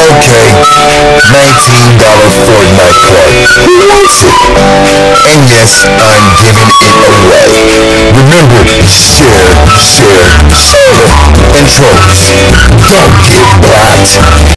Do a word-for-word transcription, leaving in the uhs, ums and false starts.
Okay, nineteen dollars Fortnite card. Who wants it? And yes, I'm giving it away. Remember, share, share, share. And folks, don't get blocked.